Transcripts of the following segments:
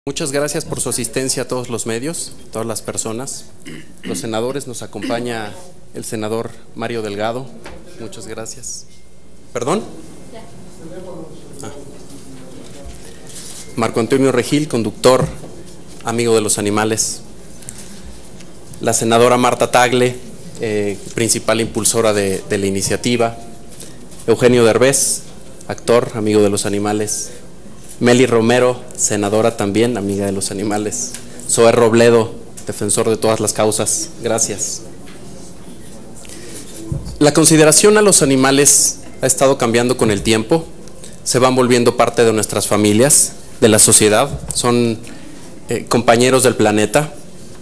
Muchas gracias por su asistencia a todos los medios, todas las personas. Los senadores, nos acompaña el senador Mario Delgado. Muchas gracias. ¿Perdón? Marco Antonio Regil, conductor, amigo de los animales. La senadora Marta Tagle, principal impulsora de la iniciativa. Eugenio Derbez, actor, amigo de los animales. Meli Romero, senadora también, amiga de los animales. Zoé Robledo, defensor de todas las causas. Gracias. La consideración a los animales ha estado cambiando con el tiempo. Se van volviendo parte de nuestras familias, de la sociedad. Son compañeros del planeta.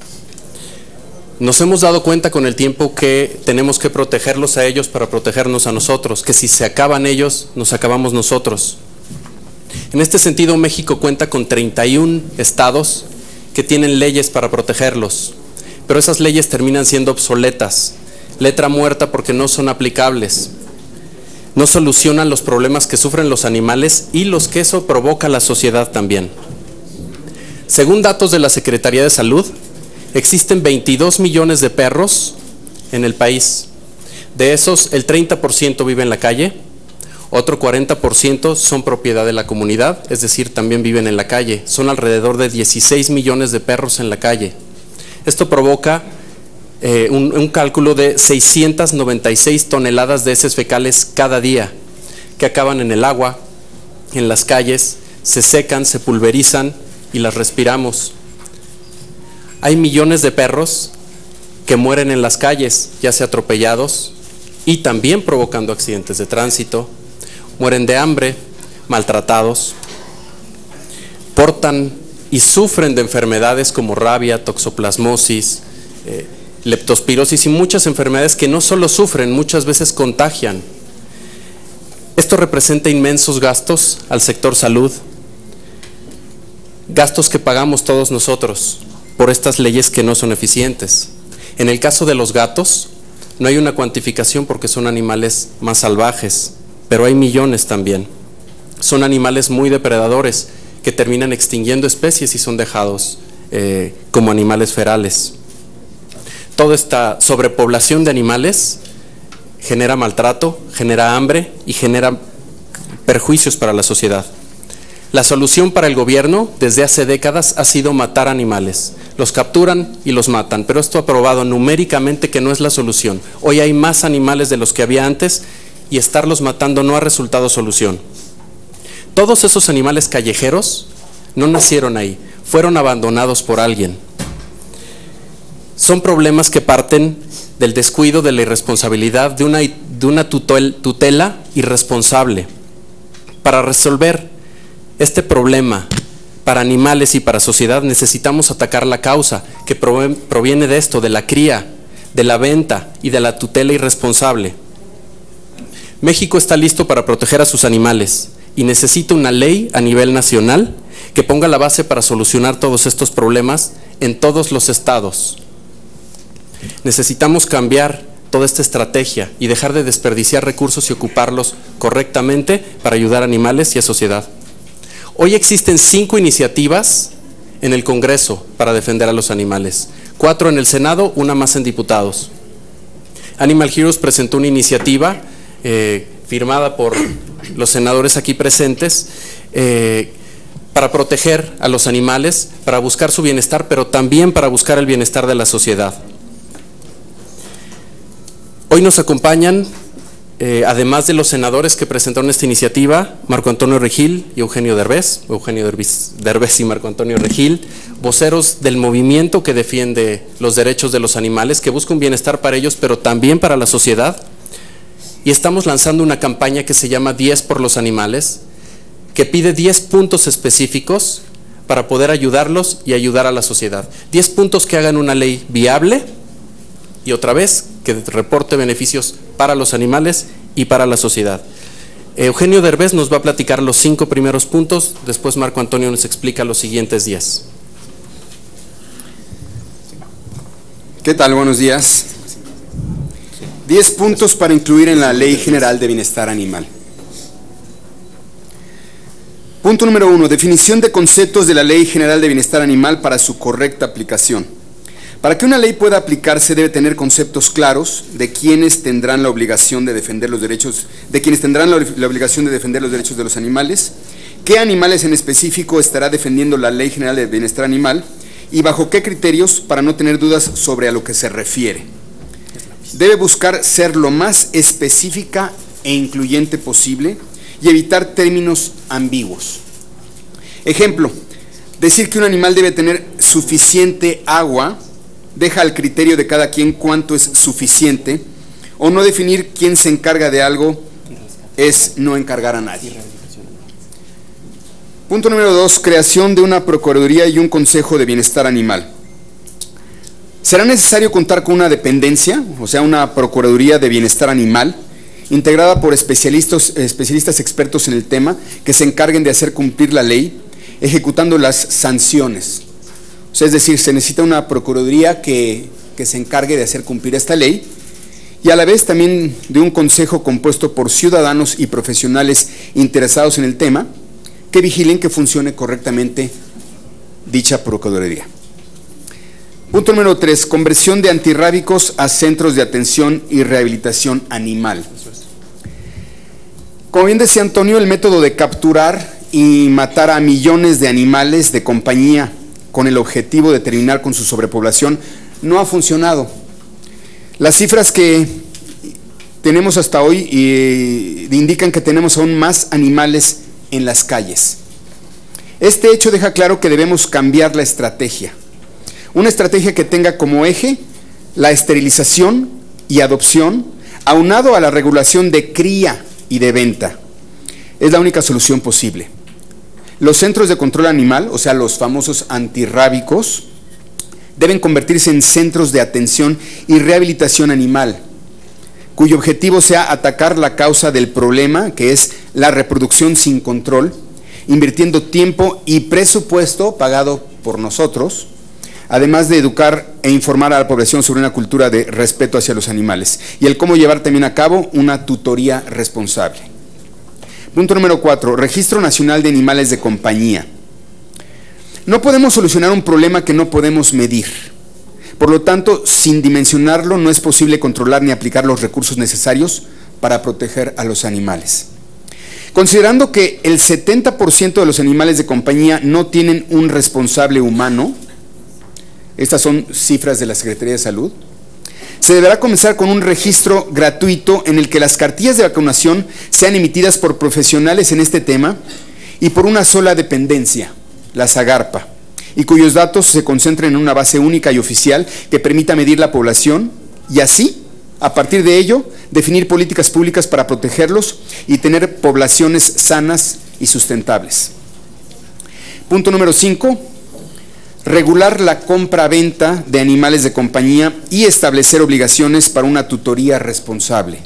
Nos hemos dado cuenta con el tiempo que tenemos que protegerlos a ellos para protegernos a nosotros, que si se acaban ellos, nos acabamos nosotros. En este sentido, México cuenta con 31 estados que tienen leyes para protegerlos, pero esas leyes terminan siendo obsoletas, letra muerta porque no son aplicables, no solucionan los problemas que sufren los animales y los que eso provoca a la sociedad también. Según datos de la Secretaría de Salud, existen 22 millones de perros en el país. De esos, el 30% vive en la calle. Otro 40% son propiedad de la comunidad, es decir, también viven en la calle. Son alrededor de 16 millones de perros en la calle. Esto provoca un cálculo de 696 toneladas de heces fecales cada día, que acaban en el agua, en las calles, se secan, se pulverizan y las respiramos. Hay millones de perros que mueren en las calles, ya sea atropellados y también provocando accidentes de tránsito. Mueren de hambre, maltratados, portan y sufren de enfermedades como rabia, toxoplasmosis, leptospirosis y muchas enfermedades que no solo sufren, muchas veces contagian. Esto representa inmensos gastos al sector salud, gastos que pagamos todos nosotros por estas leyes que no son eficientes. En el caso de los gatos, no hay una cuantificación porque son animales más salvajes, pero hay millones también. Son animales muy depredadores que terminan extinguiendo especies y son dejados como animales ferales. Toda esta sobrepoblación de animales genera maltrato, genera hambre y genera perjuicios para la sociedad. La solución para el gobierno desde hace décadas ha sido matar animales. Los capturan y los matan, pero esto ha probado numéricamente que no es la solución. Hoy hay más animales de los que había antes y estarlos matando no ha resultado solución. Todos esos animales callejeros no nacieron ahí, fueron abandonados por alguien. Son problemas que parten del descuido, de la irresponsabilidad, de una tutela irresponsable. Para resolver este problema para animales y para sociedad necesitamos atacar la causa que proviene de esto, de la cría, de la venta y de la tutela irresponsable. México está listo para proteger a sus animales y necesita una ley a nivel nacional que ponga la base para solucionar todos estos problemas en todos los estados. Necesitamos cambiar toda esta estrategia y dejar de desperdiciar recursos y ocuparlos correctamente para ayudar a animales y a sociedad. Hoy existen 5 iniciativas en el Congreso para defender a los animales, 4 en el Senado, una más en diputados. Animal Heroes presentó una iniciativa firmada por los senadores aquí presentes para proteger a los animales, para buscar su bienestar, pero también para buscar el bienestar de la sociedad. Hoy nos acompañan, además de los senadores que presentaron esta iniciativa, Marco Antonio Regil y Eugenio Derbez y Marco Antonio Regil, voceros del movimiento que defiende los derechos de los animales, que busca un bienestar para ellos, pero también para la sociedad. Y estamos lanzando una campaña que se llama 10 por los animales, que pide 10 puntos específicos para poder ayudarlos y ayudar a la sociedad. 10 puntos que hagan una ley viable y otra vez que reporte beneficios para los animales y para la sociedad. Eugenio Derbez nos va a platicar los 5 primeros puntos, después Marco Antonio nos explica los siguientes 10. ¿Qué tal? Buenos días. 10 puntos para incluir en la Ley General de Bienestar Animal. Punto número 1, definición de conceptos de la Ley General de Bienestar Animal para su correcta aplicación. Para que una ley pueda aplicarse debe tener conceptos claros de quienes tendrán la obligación de defender los derechos, de los animales, qué animales en específico estará defendiendo la Ley General de Bienestar Animal y bajo qué criterios para no tener dudas sobre a lo que se refiere. Debe buscar ser lo más específica e incluyente posible y evitar términos ambiguos. Ejemplo, decir que un animal debe tener suficiente agua deja al criterio de cada quien cuánto es suficiente, o no definir quién se encarga de algo es no encargar a nadie. Punto número 2, creación de una Procuraduría y un Consejo de Bienestar Animal. Será necesario contar con una dependencia, o sea, una Procuraduría de Bienestar Animal, integrada por especialistas expertos en el tema, que se encarguen de hacer cumplir la ley, ejecutando las sanciones. O sea, es decir, se necesita una Procuraduría que se encargue de hacer cumplir esta ley, y a la vez también de un consejo compuesto por ciudadanos y profesionales interesados en el tema, que vigilen que funcione correctamente dicha Procuraduría. Punto número 3, conversión de antirrábicos a centros de atención y rehabilitación animal. Como bien decía Antonio, el método de capturar y matar a millones de animales de compañía con el objetivo de terminar con su sobrepoblación no ha funcionado. Las cifras que tenemos hasta hoy indican que tenemos aún más animales en las calles. Este hecho deja claro que debemos cambiar la estrategia. Una estrategia que tenga como eje la esterilización y adopción, aunado a la regulación de cría y de venta. Es la única solución posible. Los centros de control animal, o sea, los famosos antirrábicos, deben convertirse en centros de atención y rehabilitación animal, cuyo objetivo sea atacar la causa del problema, que es la reproducción sin control, invirtiendo tiempo y presupuesto pagado por nosotros, además de educar e informar a la población sobre una cultura de respeto hacia los animales, y el cómo llevar también a cabo una tutoría responsable. Punto número 4, Registro Nacional de Animales de Compañía. No podemos solucionar un problema que no podemos medir. Por lo tanto, sin dimensionarlo, no es posible controlar ni aplicar los recursos necesarios para proteger a los animales. Considerando que el 70% de los animales de compañía no tienen un responsable humano, estas son cifras de la Secretaría de Salud, se deberá comenzar con un registro gratuito en el que las cartillas de vacunación sean emitidas por profesionales en este tema y por una sola dependencia, la SAGARPA, y cuyos datos se concentren en una base única y oficial que permita medir la población y así, a partir de ello, definir políticas públicas para protegerlos y tener poblaciones sanas y sustentables. Punto número 5. Regular la compra-venta de animales de compañía y establecer obligaciones para una tutoría responsable.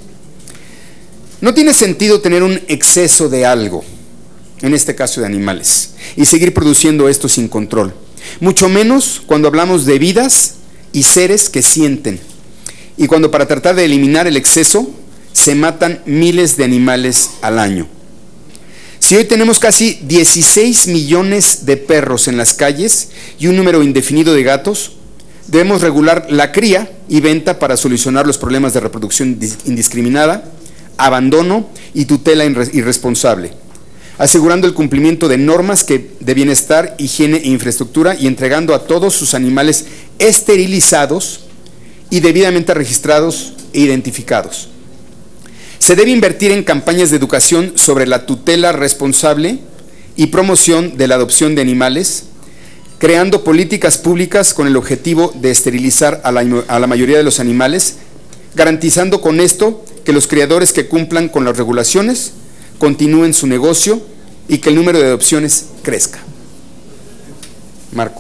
No tiene sentido tener un exceso de algo, en este caso de animales, y seguir produciendo esto sin control, mucho menos cuando hablamos de vidas y seres que sienten, y cuando para tratar de eliminar el exceso se matan miles de animales al año. Si hoy tenemos casi 16 millones de perros en las calles y un número indefinido de gatos, debemos regular la cría y venta para solucionar los problemas de reproducción indiscriminada, abandono y tutela irresponsable, asegurando el cumplimiento de normas de bienestar, higiene e infraestructura y entregando a todos sus animales esterilizados y debidamente registrados e identificados. Se debe invertir en campañas de educación sobre la tutela responsable y promoción de la adopción de animales, creando políticas públicas con el objetivo de esterilizar a la mayoría de los animales, garantizando con esto que los criadores que cumplan con las regulaciones continúen su negocio y que el número de adopciones crezca. Marco.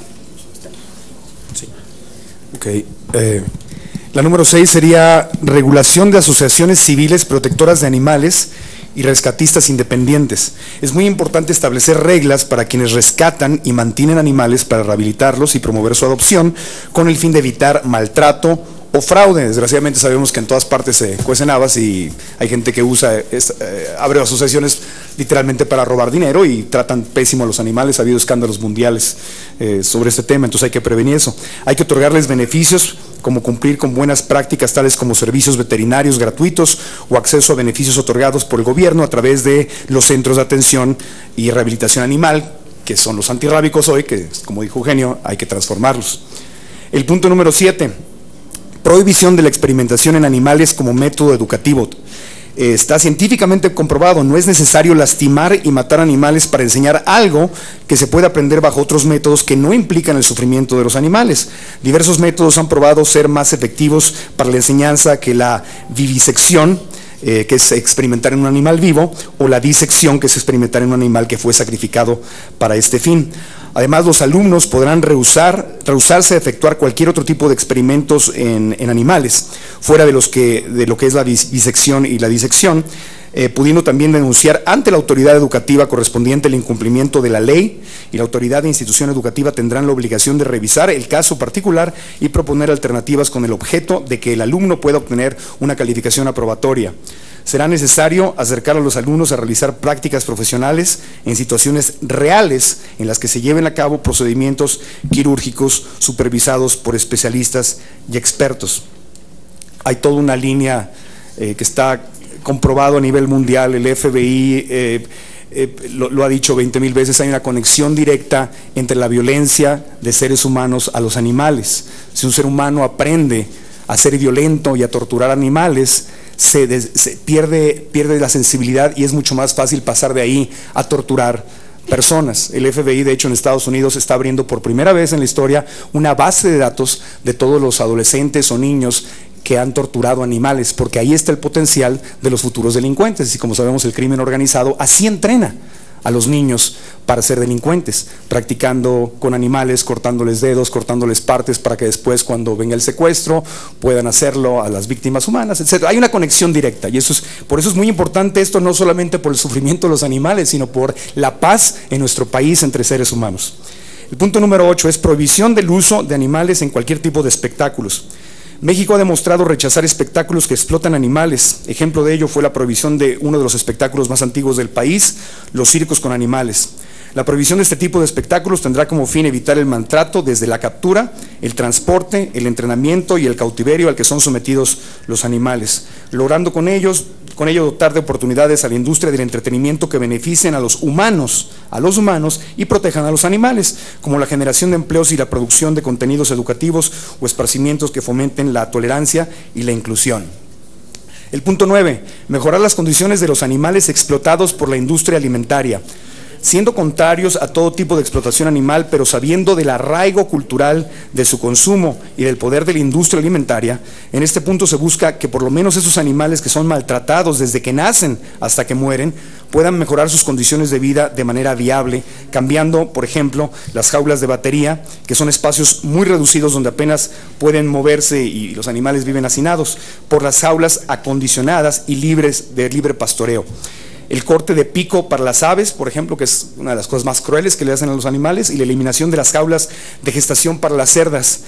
Sí. Ok. La número 6 sería regulación de asociaciones civiles protectoras de animales y rescatistas independientes. Es muy importante establecer reglas para quienes rescatan y mantienen animales para rehabilitarlos y promover su adopción con el fin de evitar maltrato o fraude. Desgraciadamente sabemos que en todas partes se cuecen habas y hay gente que abre asociaciones literalmente para robar dinero y tratan pésimo a los animales. Ha habido escándalos mundiales sobre este tema, entonces hay que prevenir eso. Hay que otorgarles beneficios como cumplir con buenas prácticas tales como servicios veterinarios gratuitos o acceso a beneficios otorgados por el gobierno a través de los centros de atención y rehabilitación animal, que son los antirrábicos hoy, que como dijo Eugenio, hay que transformarlos. El punto número 7, prohibición de la experimentación en animales como método educativo. Está científicamente comprobado, no es necesario lastimar y matar animales para enseñar algo que se puede aprender bajo otros métodos que no implican el sufrimiento de los animales. Diversos métodos han probado ser más efectivos para la enseñanza que la vivisección, que es experimentar en un animal vivo, o la disección, que es experimentar en un animal que fue sacrificado para este fin. Además, los alumnos podrán rehusarse a efectuar cualquier otro tipo de experimentos en animales, fuera de lo que es la disección y la disección, pudiendo también denunciar ante la autoridad educativa correspondiente el incumplimiento de la ley, y la autoridad de institución educativa tendrán la obligación de revisar el caso particular y proponer alternativas con el objeto de que el alumno pueda obtener una calificación aprobatoria. Será necesario acercar a los alumnos a realizar prácticas profesionales en situaciones reales en las que se lleven a cabo procedimientos quirúrgicos supervisados por especialistas y expertos. Hay toda una línea que está comprobado a nivel mundial, el FBI lo ha dicho 20,000 veces, hay una conexión directa entre la violencia de seres humanos a los animales. Si un ser humano aprende a ser violento y a torturar animales, se pierde la sensibilidad y es mucho más fácil pasar de ahí a torturar personas. El FBI, de hecho, en Estados Unidos está abriendo por primera vez en la historia una base de datos de todos los adolescentes o niños que han torturado animales, porque ahí está el potencial de los futuros delincuentes. Y como sabemos, el crimen organizado así entrena a los niños para ser delincuentes, practicando con animales, cortándoles dedos, cortándoles partes para que después, cuando venga el secuestro, puedan hacerlo a las víctimas humanas, etc. Hay una conexión directa, y por eso es muy importante esto, no solamente por el sufrimiento de los animales, sino por la paz en nuestro país entre seres humanos. El punto número 8 es prohibición del uso de animales en cualquier tipo de espectáculos. México ha demostrado rechazar espectáculos que explotan animales. Ejemplo de ello fue la prohibición de uno de los espectáculos más antiguos del país, los circos con animales. La prohibición de este tipo de espectáculos tendrá como fin evitar el maltrato desde la captura, el transporte, el entrenamiento y el cautiverio al que son sometidos los animales, logrando con ello dotar de oportunidades a la industria del entretenimiento que beneficien a los humanos y protejan a los animales, como la generación de empleos y la producción de contenidos educativos o esparcimientos que fomenten la tolerancia y la inclusión. El punto 9, mejorar las condiciones de los animales explotados por la industria alimentaria. Siendo contrarios a todo tipo de explotación animal, pero sabiendo del arraigo cultural de su consumo y del poder de la industria alimentaria, en este punto se busca que por lo menos esos animales que son maltratados desde que nacen hasta que mueren, puedan mejorar sus condiciones de vida de manera viable, cambiando, por ejemplo, las jaulas de batería, que son espacios muy reducidos donde apenas pueden moverse y los animales viven hacinados, por las jaulas acondicionadas y libres de libre pastoreo. El corte de pico para las aves, por ejemplo, que es una de las cosas más crueles que le hacen a los animales, y la eliminación de las jaulas de gestación para las cerdas.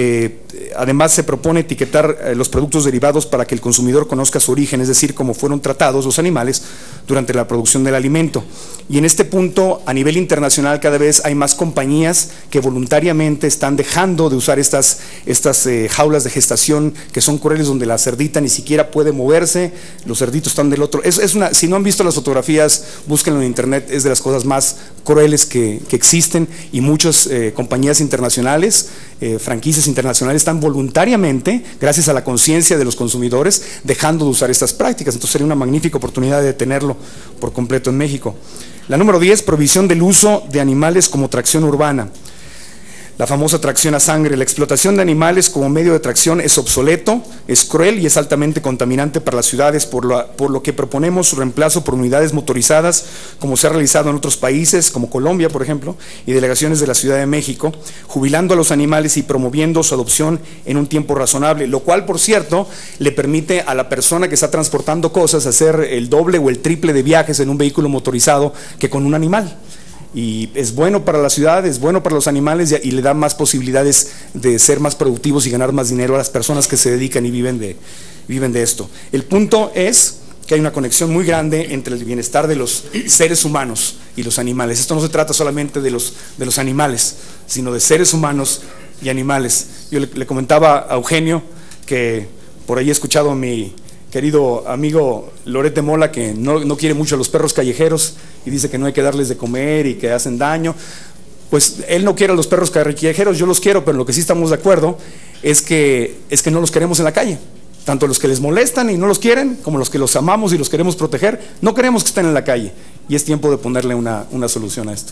Además, se propone etiquetar los productos derivados para que el consumidor conozca su origen, es decir, cómo fueron tratados los animales durante la producción del alimento. Y en este punto, a nivel internacional, cada vez hay más compañías que voluntariamente están dejando de usar estas jaulas de gestación que son crueles, donde la cerdita ni siquiera puede moverse, los cerditos están del otro. Si no han visto las fotografías, búsquenlo en internet, es de las cosas más crueles que existen, y muchas compañías internacionales, franquicias internacionales, están voluntariamente, gracias a la conciencia de los consumidores, dejando de usar estas prácticas. Entonces sería una magnífica oportunidad de detenerlo por completo en México. La número 10, prohibición del uso de animales como tracción urbana. La famosa tracción a sangre. La explotación de animales como medio de tracción es obsoleto, es cruel y es altamente contaminante para las ciudades, por lo que proponemos su reemplazo por unidades motorizadas, como se ha realizado en otros países, como Colombia, por ejemplo, y delegaciones de la Ciudad de México, jubilando a los animales y promoviendo su adopción en un tiempo razonable, lo cual, por cierto, le permite a la persona que está transportando cosas hacer el doble o el triple de viajes en un vehículo motorizado que con un animal. Y es bueno para la ciudad, es bueno para los animales, y le da más posibilidades de ser más productivos y ganar más dinero a las personas que se dedican y viven de esto. El punto es que hay una conexión muy grande entre el bienestar de los seres humanos y los animales. Esto no se trata solamente de los animales, sino de seres humanos y animales. Yo le comentaba a Eugenio que por ahí he escuchado a mi querido amigo Loret de Mola que no quiere mucho a los perros callejeros y dice que no hay que darles de comer y que hacen daño. Pues él no quiere a los perros callejeros, yo los quiero, pero lo que sí estamos de acuerdo es que no los queremos en la calle. Tanto los que les molestan y no los quieren, como los que los amamos y los queremos proteger, no queremos que estén en la calle. Y es tiempo de ponerle una solución a esto.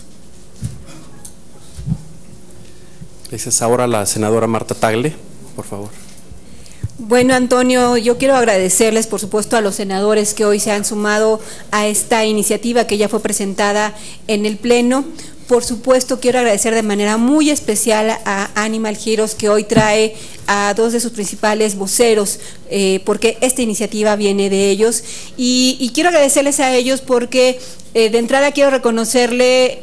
Gracias. Ahora la senadora Marta Tagle, por favor. Bueno, Antonio, yo quiero agradecerles, por supuesto, a los senadores que hoy se han sumado a esta iniciativa que ya fue presentada en el Pleno. Por supuesto, quiero agradecer de manera muy especial a Animal Heroes, que hoy trae a dos de sus principales voceros, porque esta iniciativa viene de ellos, y quiero agradecerles a ellos porque de entrada quiero reconocerle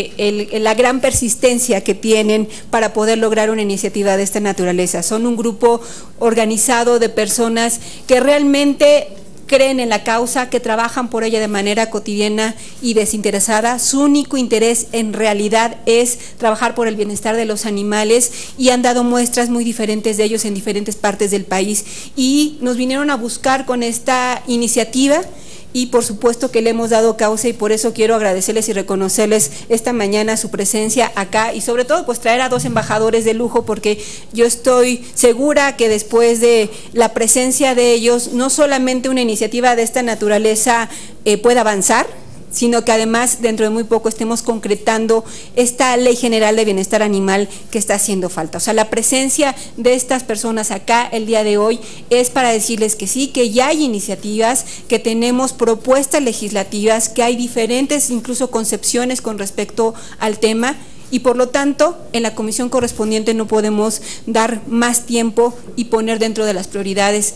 la gran persistencia que tienen para poder lograr una iniciativa de esta naturaleza. Son un grupo organizado de personas que realmente creen en la causa, que trabajan por ella de manera cotidiana y desinteresada. Su único interés en realidad es trabajar por el bienestar de los animales, y han dado muestras muy diferentes de ellos en diferentes partes del país, y nos vinieron a buscar con esta iniciativa, y por supuesto que le hemos dado causa, y por eso quiero agradecerles y reconocerles esta mañana su presencia acá, y sobre todo pues traer a dos embajadores de lujo, porque yo estoy segura que después de la presencia de ellos, no solamente una iniciativa de esta naturaleza pueda avanzar, sino que además dentro de muy poco estemos concretando esta Ley General de Bienestar Animal que está haciendo falta. O sea, la presencia de estas personas acá el día de hoy es para decirles que sí, que ya hay iniciativas, que tenemos propuestas legislativas, que hay diferentes incluso concepciones con respecto al tema, y por lo tanto en la comisión correspondiente no podemos dar más tiempo y poner dentro de las prioridades,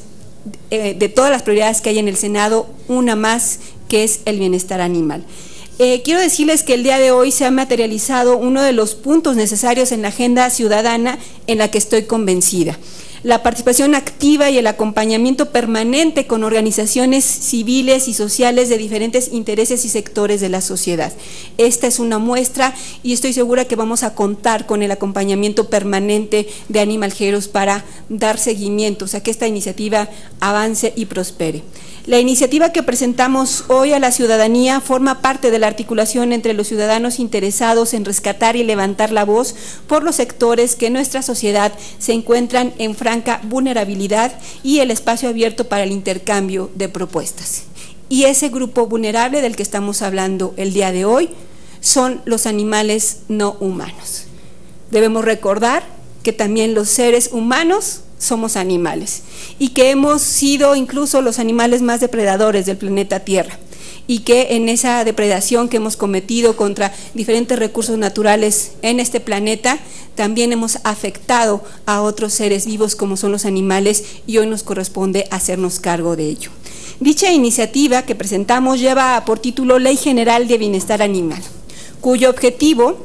de todas las prioridades que hay en el Senado, una más, que es el bienestar animal. Quiero decirles que el día de hoy se ha materializado uno de los puntos necesarios en la agenda ciudadana en la que estoy convencida: la participación activa y el acompañamiento permanente con organizaciones civiles y sociales de diferentes intereses y sectores de la sociedad. Esta es una muestra, y estoy segura que vamos a contar con el acompañamiento permanente de Animal Heroes para dar seguimiento, o sea, que esta iniciativa avance y prospere. La iniciativa que presentamos hoy a la ciudadanía forma parte de la articulación entre los ciudadanos interesados en rescatar y levantar la voz por los sectores que en nuestra sociedad se encuentran en franca vulnerabilidad, y el espacio abierto para el intercambio de propuestas. Y ese grupo vulnerable del que estamos hablando el día de hoy son los animales no humanos. Debemos recordar que también los seres humanos somos animales, y que hemos sido incluso los animales más depredadores del planeta Tierra, y que en esa depredación que hemos cometido contra diferentes recursos naturales en este planeta, también hemos afectado a otros seres vivos como son los animales, y hoy nos corresponde hacernos cargo de ello. Dicha iniciativa que presentamos lleva por título Ley General de Bienestar Animal, cuyo objetivo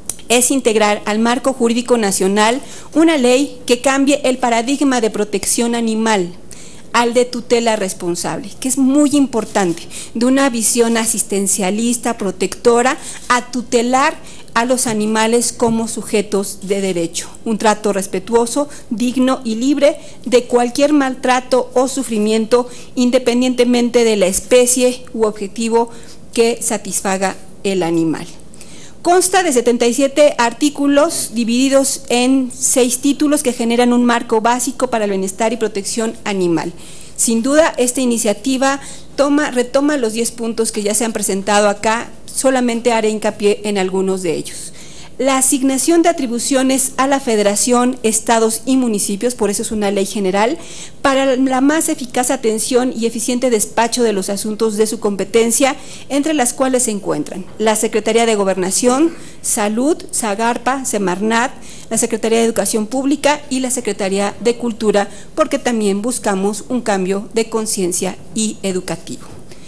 es integrar al marco jurídico nacional una ley que cambie el paradigma de protección animal al de tutela responsable, que es muy importante, de una visión asistencialista, protectora, a tutelar a los animales como sujetos de derecho, un trato respetuoso, digno y libre de cualquier maltrato o sufrimiento, independientemente de la especie u objetivo que satisfaga el animal. Consta de 77 artículos divididos en 6 títulos que generan un marco básico para el bienestar y protección animal. Sin duda, esta iniciativa retoma los 10 puntos que ya se han presentado acá, solamente haré hincapié en algunos de ellos. La asignación de atribuciones a la Federación, estados y municipios, por eso es una ley general, para la más eficaz atención y eficiente despacho de los asuntos de su competencia, entre las cuales se encuentran la Secretaría de Gobernación, Salud, Sagarpa, Semarnat, la Secretaría de Educación Pública y la Secretaría de Cultura, porque también buscamos un cambio de conciencia y educativo.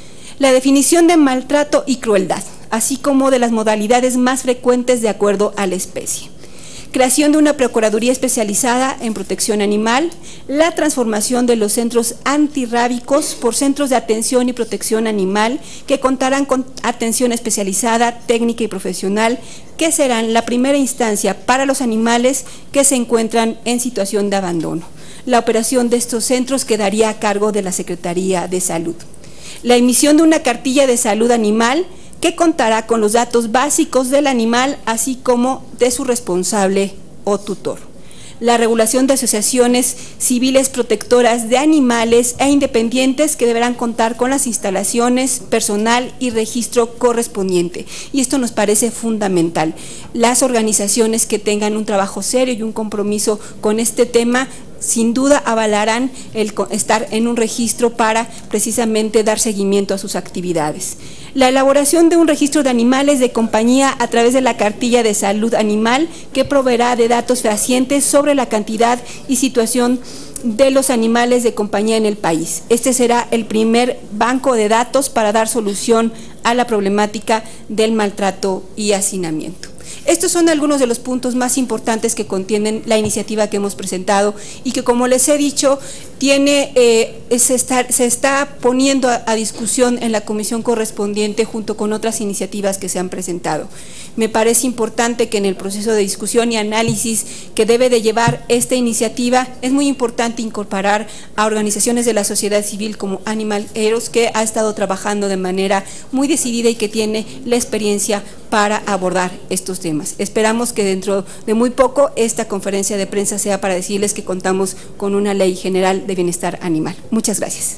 La definición de maltrato y crueldad, así como de las modalidades más frecuentes de acuerdo a la especie. creación de una Procuraduría especializada en protección animal, la transformación de los centros antirrábicos por centros de atención y protección animal que contarán con atención especializada, técnica y profesional, que serán la primera instancia para los animales que se encuentran en situación de abandono. La operación de estos centros quedaría a cargo de la Secretaría de Salud. La emisión de una cartilla de salud animal que contará con los datos básicos del animal, así como de su responsable o tutor. La regulación de asociaciones civiles protectoras de animales e independientes que deberán contar con las instalaciones, personal y registro correspondiente. Y esto nos parece fundamental. Las organizaciones que tengan un trabajo serio y un compromiso con este tema sin duda avalarán el estar en un registro para precisamente dar seguimiento a sus actividades. La elaboración de un registro de animales de compañía a través de la cartilla de salud animal que proveerá de datos fehacientes sobre la cantidad y situación de los animales de compañía en el país. Este será el primer banco de datos para dar solución a la problemática del maltrato y hacinamiento. Estos son algunos de los puntos más importantes que contienen la iniciativa que hemos presentado y que, como les he dicho, se está poniendo a discusión en la comisión correspondiente junto con otras iniciativas que se han presentado. Me parece importante que en el proceso de discusión y análisis que debe de llevar esta iniciativa, es muy importante incorporar a organizaciones de la sociedad civil como Animal Heroes, que ha estado trabajando de manera muy decidida y que tiene la experiencia para abordar estos temas. Esperamos que dentro de muy poco esta conferencia de prensa sea para decirles que contamos con una ley general de bienestar animal. Muchas gracias.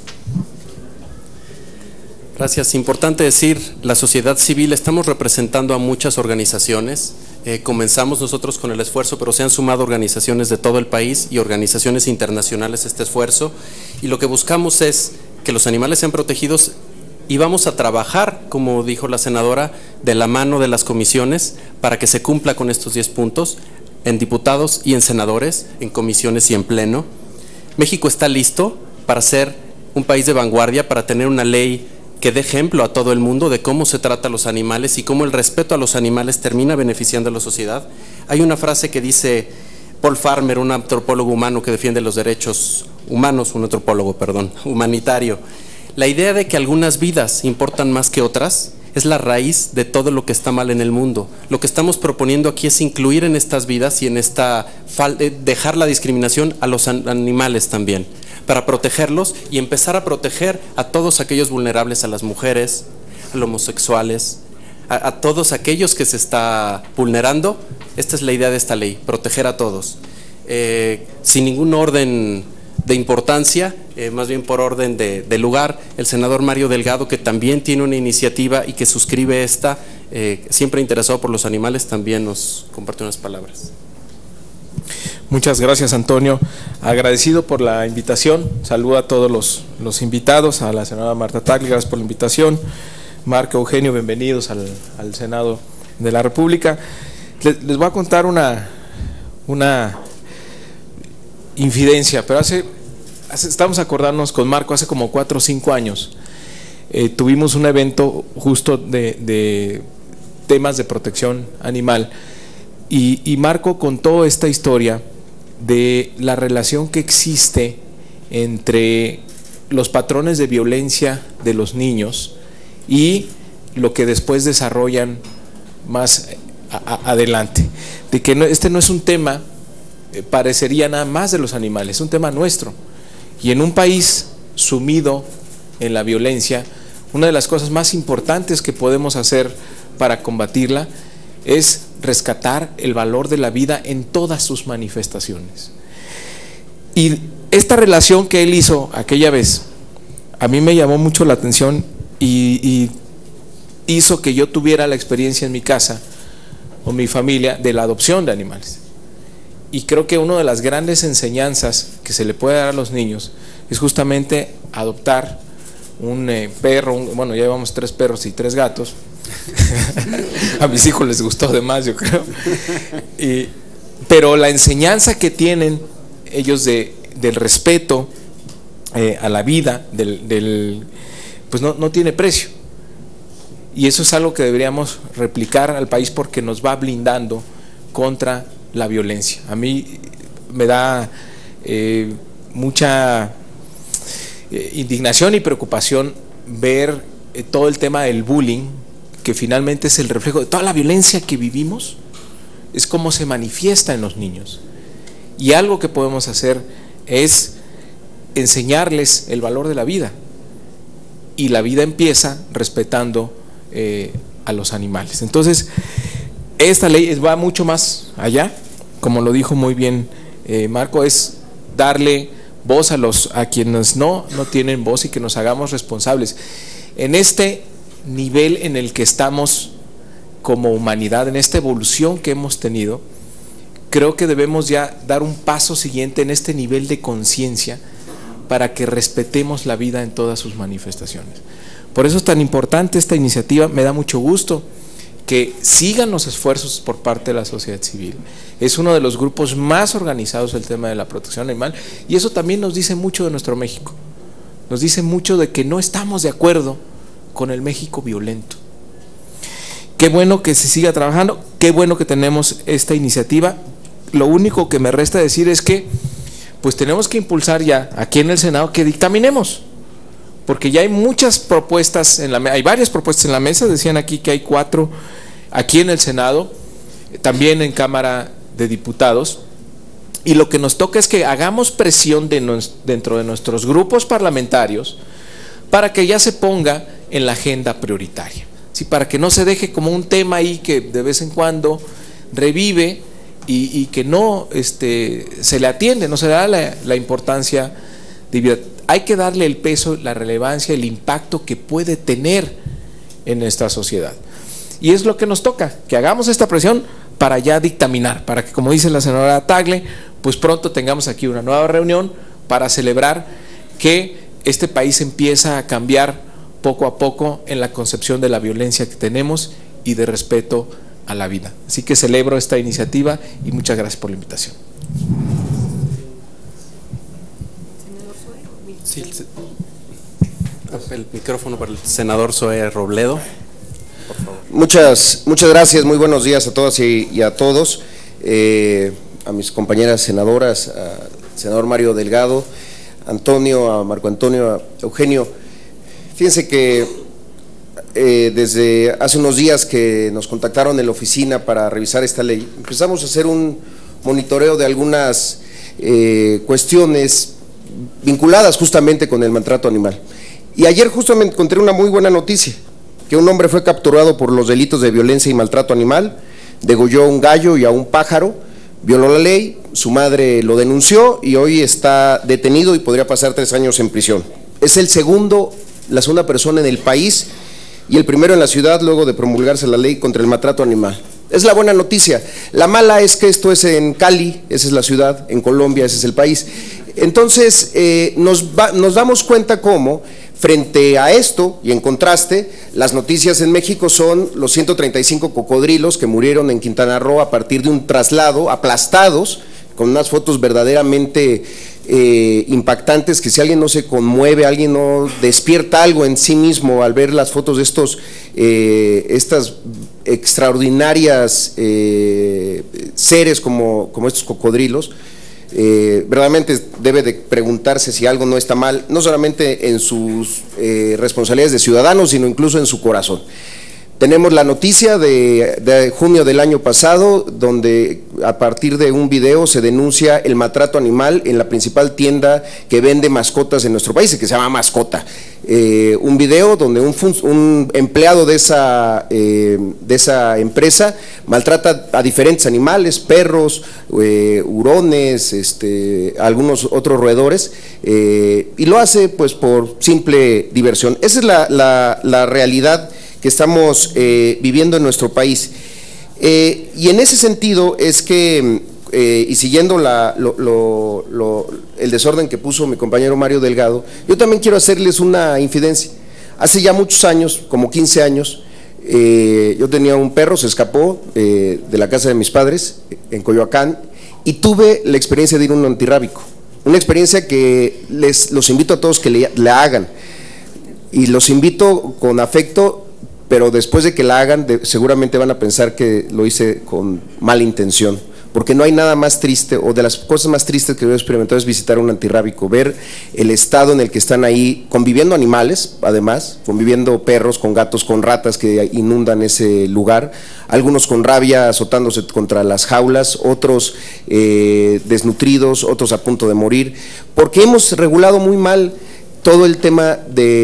Gracias. Importante decir, la sociedad civil, estamos representando a muchas organizaciones. Comenzamos nosotros con el esfuerzo, pero se han sumado organizaciones de todo el país y organizaciones internacionales a este esfuerzo. Y lo que buscamos es que los animales sean protegidos y vamos a trabajar, como dijo la senadora, de la mano de las comisiones para que se cumpla con estos 10 puntos en diputados y en senadores, en comisiones y en pleno. México está listo para ser un país de vanguardia, para tener una ley que dé ejemplo a todo el mundo de cómo se trata a los animales y cómo el respeto a los animales termina beneficiando a la sociedad. Hay una frase que dice Paul Farmer, un antropólogo humano que defiende los derechos humanos, un antropólogo, perdón, humanitario. La idea de que algunas vidas importan más que otras es la raíz de todo lo que está mal en el mundo. Lo que estamos proponiendo aquí es incluir en estas vidas y en esta dejar la discriminación a los animales también, para protegerlos y empezar a proteger a todos aquellos vulnerables, a las mujeres, a los homosexuales, a todos aquellos que se está vulnerando. Esta es la idea de esta ley, proteger a todos, sin ningún orden de importancia, más bien por orden de lugar. El senador Mario Delgado, que también tiene una iniciativa y que suscribe esta, siempre interesado por los animales, también nos comparte unas palabras. Muchas gracias, Antonio. Agradecido por la invitación. Saludo a todos los invitados, a la senadora Marta Tagle, gracias por la invitación. Marco, Eugenio, bienvenidos al Senado de la República. Les voy a contar una infidencia, pero estamos acordándonos con Marco, hace como 4 o 5 años, tuvimos un evento justo de temas de protección animal y Marco contó esta historia de la relación que existe entre los patrones de violencia de los niños y lo que después desarrollan más adelante, de que este no es un tema parecería nada más de los animales, es un tema nuestro. Y en un país sumido en la violencia, una de las cosas más importantes que podemos hacer para combatirla es rescatar el valor de la vida en todas sus manifestaciones. Y esta relación que él hizo aquella vez, a mí me llamó mucho la atención y hizo que yo tuviera la experiencia en mi casa o mi familia de la adopción de animales. Y creo que una de las grandes enseñanzas que se le puede dar a los niños es justamente adoptar un perro, bueno, ya llevamos 3 perros y 3 gatos. A mis hijos les gustó de más, yo creo. Pero la enseñanza que tienen ellos del respeto a la vida, pues no tiene precio. Y eso es algo que deberíamos replicar al país porque nos va blindando contra la violencia. A mí me da mucha indignación y preocupación ver todo el tema del bullying, que finalmente es el reflejo de toda la violencia que vivimos, es cómo se manifiesta en los niños. Y algo que podemos hacer es enseñarles el valor de la vida, y la vida empieza respetando a los animales. Entonces, esta ley va mucho más allá, como lo dijo muy bien Marco, es darle voz a quienes no tienen voz y que nos hagamos responsables. En este nivel en el que estamos como humanidad, en esta evolución que hemos tenido, creo que debemos ya dar un paso siguiente en este nivel de conciencia para que respetemos la vida en todas sus manifestaciones. Por eso es tan importante esta iniciativa. Me da mucho gusto que sigan los esfuerzos por parte de la sociedad civil. Es uno de los grupos más organizados del tema de la protección animal, y eso también nos dice mucho de nuestro México. Nos dice mucho de que no estamos de acuerdo con el México violento. Qué bueno que se siga trabajando, qué bueno que tenemos esta iniciativa. Lo único que me resta decir es que pues tenemos que impulsar ya aquí en el Senado que dictaminemos, porque ya hay muchas propuestas hay varias propuestas en la mesa. Decían aquí que hay 4 aquí en el Senado, también en Cámara de Diputados, y lo que nos toca es que hagamos presión dentro de nuestros grupos parlamentarios para que ya se ponga en la agenda prioritaria, ¿sí? Para que no se deje como un tema ahí que de vez en cuando revive y que no se le atiende, no se le da la importancia de vida. Hay que darle el peso, la relevancia, el impacto que puede tener en nuestra sociedad. Y es lo que nos toca, que hagamos esta presión para ya dictaminar, para que, como dice la senadora Tagle, pues pronto tengamos aquí una nueva reunión para celebrar que este país empieza a cambiar poco a poco en la concepción de la violencia que tenemos y de respeto a la vida. Así que celebro esta iniciativa y muchas gracias por la invitación. Sí, el micrófono para el senador Zoé Robledo, por favor. Muchas gracias, muy buenos días a todas y a todos, a mis compañeras senadoras, al senador Mario Delgado, Antonio, a Marco Antonio, a Eugenio. Fíjense que desde hace unos días que nos contactaron en la oficina para revisar esta ley, empezamos a hacer un monitoreo de algunas cuestiones vinculadas justamente con el maltrato animal. Y ayer justamente encontré una muy buena noticia, que un hombre fue capturado por los delitos de violencia y maltrato animal, degolló a un gallo y a un pájaro, violó la ley, su madre lo denunció y hoy está detenido y podría pasar 3 años en prisión. Es la segunda persona en el país y el primero en la ciudad luego de promulgarse la ley contra el maltrato animal. Es la buena noticia. La mala es que esto es en Cali, esa es la ciudad, en Colombia ese es el país. Entonces nos damos cuenta cómo frente a esto y en contraste, las noticias en México son los 135 cocodrilos que murieron en Quintana Roo a partir de un traslado, aplastados, con unas fotos verdaderamente impactantes, que si alguien no se conmueve, alguien no despierta algo en sí mismo al ver las fotos de estas extraordinarias seres como estos cocodrilos, verdaderamente debe de preguntarse si algo no está mal, no solamente en sus responsabilidades de ciudadanos, sino incluso en su corazón. Tenemos la noticia de junio del año pasado, donde a partir de un video se denuncia el maltrato animal en la principal tienda que vende mascotas en nuestro país, que se llama Mascota. Un video donde un empleado de esa empresa maltrata a diferentes animales, perros, hurones, algunos otros roedores, y lo hace pues por simple diversión. Esa es la realidad que estamos viviendo en nuestro país. Y en ese sentido es que, y siguiendo el desorden que puso mi compañero Mario Delgado, yo también quiero hacerles una infidencia. Hace ya muchos años, como 15 años, yo tenía un perro, se escapó de la casa de mis padres en Coyoacán y tuve la experiencia de ir a un antirrábico. Una experiencia que los invito a todos que la hagan, y los invito con afecto, pero después de que la hagan seguramente van a pensar que lo hice con mala intención, porque no hay nada más triste, o de las cosas más tristes que yo he experimentado es visitar un antirrábico, ver el estado en el que están ahí conviviendo animales, además, conviviendo perros con gatos, con ratas que inundan ese lugar, algunos con rabia azotándose contra las jaulas, otros desnutridos, otros a punto de morir, porque hemos regulado muy mal todo el tema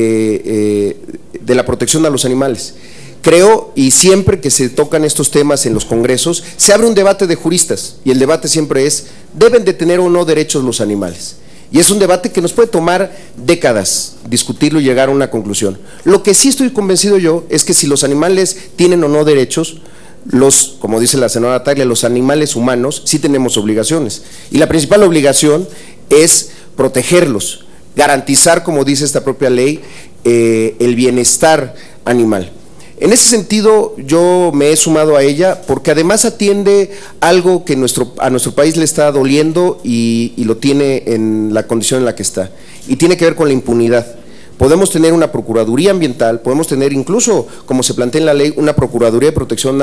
de la protección a los animales. Creo, y siempre que se tocan estos temas en los congresos, se abre un debate de juristas, y el debate siempre es, ¿deben de tener o no derechos los animales? Y es un debate que nos puede tomar décadas discutirlo y llegar a una conclusión. Lo que sí estoy convencido yo es que si los animales tienen o no derechos, como dice la senadora Taglia, los animales humanos sí tenemos obligaciones. Y la principal obligación es protegerlos, garantizar, como dice esta propia ley, el bienestar animal. En ese sentido, yo me he sumado a ella porque además atiende algo que a nuestro país le está doliendo y lo tiene en la condición en la que está, y tiene que ver con la impunidad. Podemos tener una Procuraduría Ambiental, podemos tener incluso, como se plantea en la ley, una Procuraduría de Protección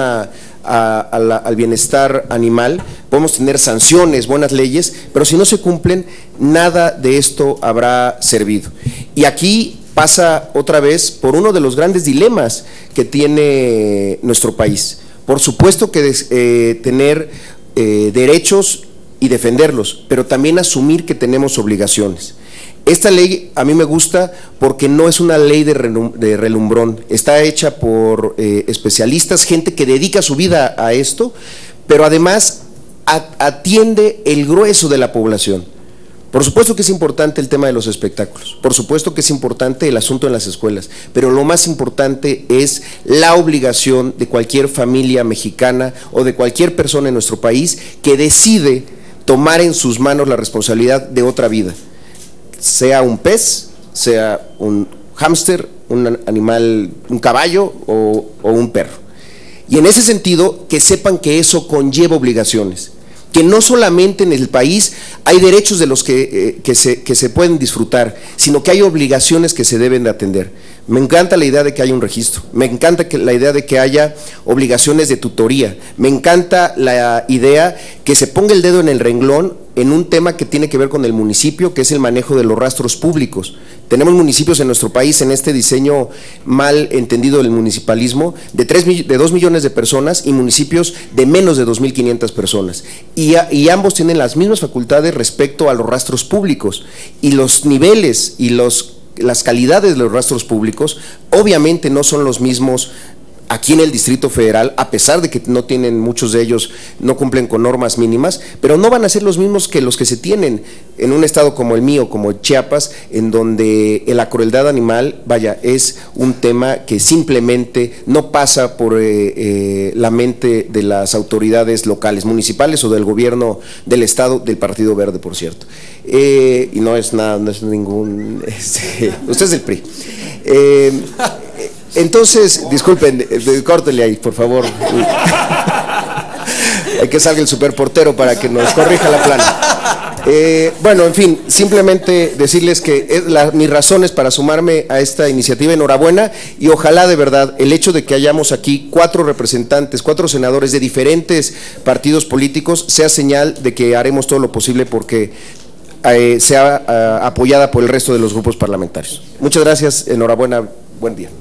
al Bienestar Animal, podemos tener sanciones, buenas leyes, pero si no se cumplen, nada de esto habrá servido. Y aquí pasa otra vez por uno de los grandes dilemas que tiene nuestro país. Por supuesto que tener derechos y defenderlos, pero también asumir que tenemos obligaciones. Esta ley a mí me gusta porque no es una ley de relumbrón, está hecha por especialistas, gente que dedica su vida a esto, pero además atiende el grueso de la población. Por supuesto que es importante el tema de los espectáculos, por supuesto que es importante el asunto en las escuelas, pero lo más importante es la obligación de cualquier familia mexicana o de cualquier persona en nuestro país que decide tomar en sus manos la responsabilidad de otra vida, sea un pez, sea un hámster, un animal, un caballo o un perro. Y en ese sentido, que sepan que eso conlleva obligaciones, que no solamente en el país hay derechos de los que se pueden disfrutar, sino que hay obligaciones que se deben de atender. Me encanta la idea de que haya un registro, me encanta la idea de que haya obligaciones de tutoría, me encanta la idea que se ponga el dedo en el renglón en un tema que tiene que ver con el municipio, que es el manejo de los rastros públicos. Tenemos municipios en nuestro país, en este diseño mal entendido del municipalismo, de 2 millones de personas y municipios de menos de 2.500 personas. Y ambos tienen las mismas facultades respecto a los rastros públicos, y los niveles y las calidades de los rastros públicos obviamente no son los mismos aquí en el Distrito Federal, a pesar de que no tienen, muchos de ellos no cumplen con normas mínimas, pero no van a ser los mismos que los que se tienen en un estado como el mío, como Chiapas, en donde la crueldad animal, vaya, es un tema que simplemente no pasa por la mente de las autoridades locales, municipales o del gobierno del estado, del Partido Verde, por cierto. Y no es nada, no es ningún… usted es del PRI. Entonces, disculpen, córtenle ahí, por favor. Hay que salga el superportero para que nos corrija la plana. Bueno, en fin, simplemente decirles que mis razones para sumarme a esta iniciativa, enhorabuena, y ojalá de verdad el hecho de que hayamos aquí 4 representantes, 4 senadores de diferentes partidos políticos, sea señal de que haremos todo lo posible porque sea apoyada por el resto de los grupos parlamentarios. Muchas gracias, enhorabuena, buen día.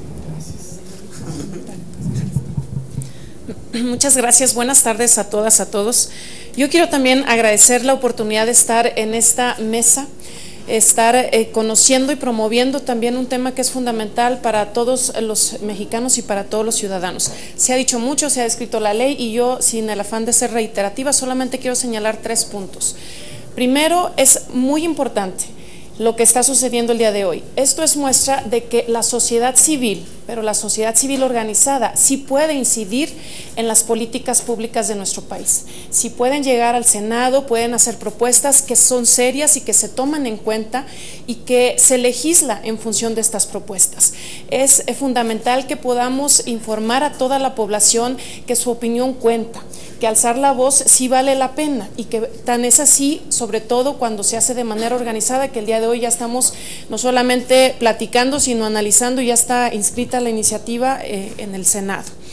Muchas gracias, buenas tardes a todas, a todos. Yo quiero también agradecer la oportunidad de estar en esta mesa, estar conociendo y promoviendo también un tema que es fundamental para todos los mexicanos y para todos los ciudadanos. Se ha dicho mucho, se ha descrito la ley y yo, sin el afán de ser reiterativa, solamente quiero señalar 3 puntos. Primero, es muy importante lo que está sucediendo el día de hoy. Esto es muestra de que la sociedad civil, pero la sociedad civil organizada, sí puede incidir en las políticas públicas de nuestro país. Sí pueden llegar al Senado, pueden hacer propuestas que son serias y que se toman en cuenta y que se legisla en función de estas propuestas. Es fundamental que podamos informar a toda la población que su opinión cuenta, que alzar la voz sí vale la pena y que tan es así, sobre todo cuando se hace de manera organizada, que el día de hoy ya estamos no solamente platicando, sino analizando y ya está inscrita la iniciativa en el Senado.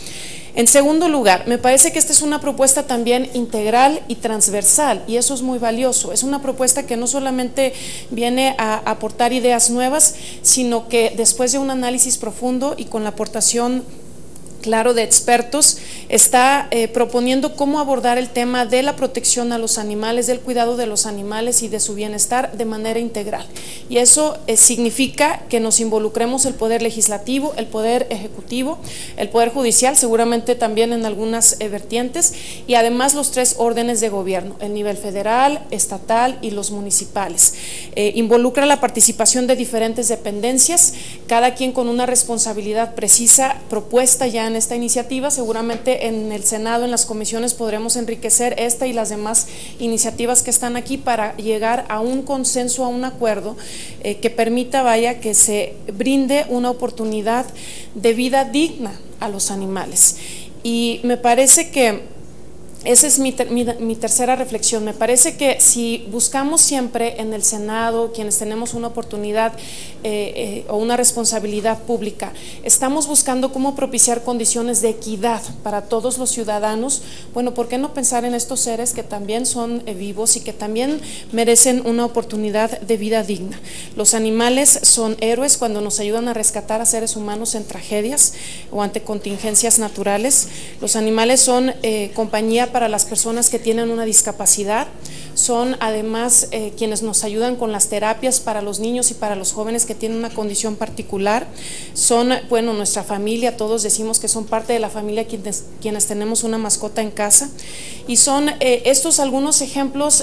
En segundo lugar, me parece que esta es una propuesta también integral y transversal, y eso es muy valioso. Es una propuesta que no solamente viene a aportar ideas nuevas, sino que después de un análisis profundo y con la aportación claro de expertos, está proponiendo cómo abordar el tema de la protección a los animales, del cuidado de los animales y de su bienestar de manera integral. Y eso significa que nos involucremos el poder legislativo, el poder ejecutivo, el poder judicial, seguramente también en algunas vertientes, y además los 3 órdenes de gobierno, el nivel federal, estatal y los municipales. Involucra la participación de diferentes dependencias, cada quien con una responsabilidad precisa propuesta ya en esta iniciativa. Seguramente en el Senado, en las comisiones, podremos enriquecer esta y las demás iniciativas que están aquí para llegar a un consenso, a un acuerdo que permita, que se brinde una oportunidad de vida digna a los animales. Y me parece que esa es mi tercera reflexión. Me parece que si buscamos siempre en el Senado, quienes tenemos una oportunidad o una responsabilidad pública, estamos buscando cómo propiciar condiciones de equidad para todos los ciudadanos, bueno, ¿por qué no pensar en estos seres que también son vivos y que también merecen una oportunidad de vida digna? Los animales son héroes cuando nos ayudan a rescatar a seres humanos en tragedias o ante contingencias naturales. Los animales son compañía para las personas que tienen una discapacidad, son además quienes nos ayudan con las terapias para los niños y para los jóvenes que tienen una condición particular, son, bueno, nuestra familia, todos decimos que son parte de la familia quienes tenemos una mascota en casa, y son estos algunos ejemplos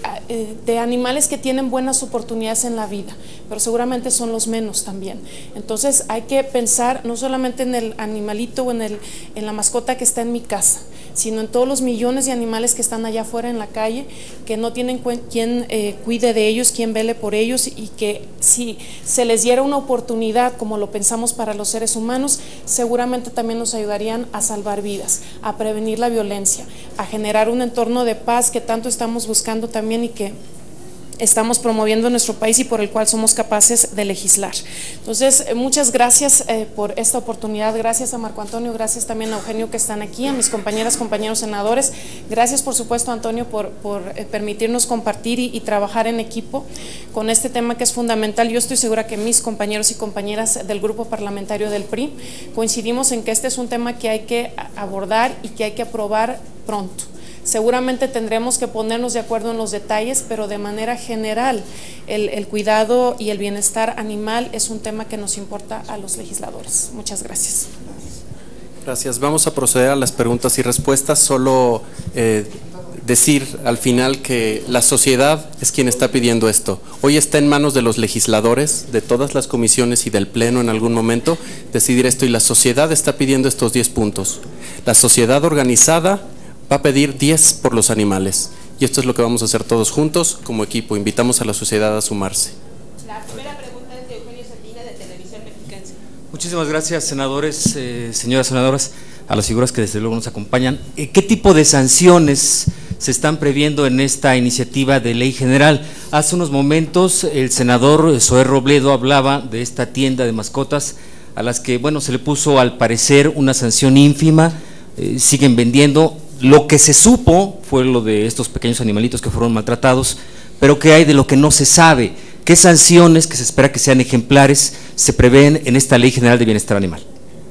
de animales que tienen buenas oportunidades en la vida, pero seguramente son los menos también. Entonces hay que pensar no solamente en el animalito o en la mascota que está en mi casa, sino en todos los millones de animales que están allá afuera en la calle, que no tienen quien cuide de ellos, quien vele por ellos, y que si se les diera una oportunidad, como lo pensamos para los seres humanos, seguramente también nos ayudarían a salvar vidas, a prevenir la violencia, a generar un entorno de paz que tanto estamos buscando también y que estamos promoviendo en nuestro país y por el cual somos capaces de legislar. Entonces, muchas gracias por esta oportunidad, gracias a Marco Antonio, gracias también a Eugenio que están aquí, a mis compañeras, compañeros senadores, gracias por supuesto Antonio por permitirnos compartir y trabajar en equipo con este tema que es fundamental. Yo estoy segura que mis compañeros y compañeras del grupo parlamentario del PRI coincidimos en que este es un tema que hay que abordar y que hay que aprobar pronto. Seguramente tendremos que ponernos de acuerdo en los detalles, pero de manera general el cuidado y el bienestar animal es un tema que nos importa a los legisladores. Muchas gracias. Gracias. Vamos a proceder a las preguntas y respuestas. Solo decir al final que la sociedad es quien está pidiendo esto. Hoy está en manos de los legisladores, de todas las comisiones y del Pleno en algún momento, decidir esto, y la sociedad está pidiendo estos 10 puntos. La sociedad organizada va a pedir 10 por los animales, y esto es lo que vamos a hacer todos juntos como equipo. Invitamos a la sociedad a sumarse. La primera pregunta es de Eugenio Sandina, de Televisión Mexiquense. Muchísimas gracias, senadores, señoras senadoras, a las figuras que desde luego nos acompañan. ¿Qué tipo de sanciones se están previendo en esta iniciativa de ley general? Hace unos momentos el senador Zoé Robledo hablaba de esta tienda de mascotas a las que, bueno, se le puso al parecer una sanción ínfima, siguen vendiendo. Lo que se supo fue lo de estos pequeños animalitos que fueron maltratados, pero ¿qué hay de lo que no se sabe? ¿Qué sanciones, que se espera que sean ejemplares, se prevén en esta Ley General de Bienestar Animal?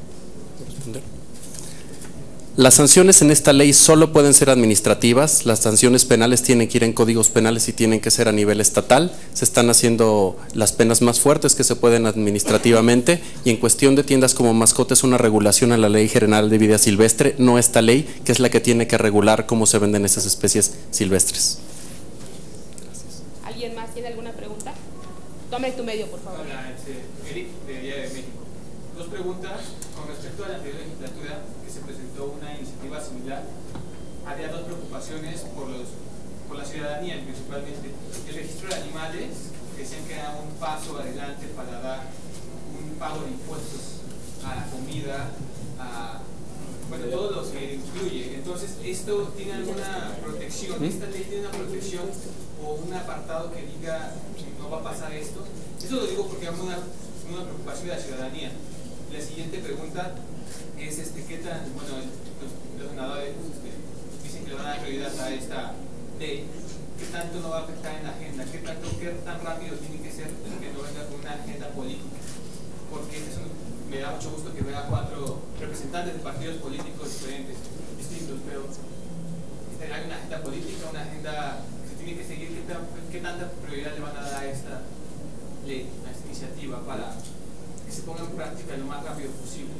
Las sanciones en esta ley solo pueden ser administrativas. Las sanciones penales tienen que ir en códigos penales y tienen que ser a nivel estatal. Se están haciendo las penas más fuertes que se pueden administrativamente, y en cuestión de tiendas como mascotas, una regulación a la Ley General de Vida Silvestre, no esta ley, que es la que tiene que regular cómo se venden esas especies silvestres. ¿Alguien más tiene alguna pregunta? Tome tu medio, por favor. Hola, Eric, de Día de México. Dos preguntas con respecto a la anterior legislatura, que se presentó una iniciativa similar. Había dos preocupaciones por la ciudadanía, principalmente. El registro de animales, que decían que era un paso adelante para dar un pago de impuestos a la comida, bueno, todo lo que incluye. Entonces, ¿esto tiene alguna protección? ¿Esta ley tiene una protección o un apartado que diga que no va a pasar esto? Eso lo digo porque es una preocupación de la ciudadanía. La siguiente pregunta es qué tan, bueno, los senadores dicen que le van a dar prioridad a esta ley, qué tanto no va a afectar en la agenda, qué tan rápido tiene que ser que no venga con una agenda política, porque me da mucho gusto que vea 4 representantes de partidos políticos distintos, pero hay una agenda política, una agenda que se tiene que seguir, qué tanta prioridad le van a dar a esta ley, a esta iniciativa, para que se ponga en práctica lo más rápido posible.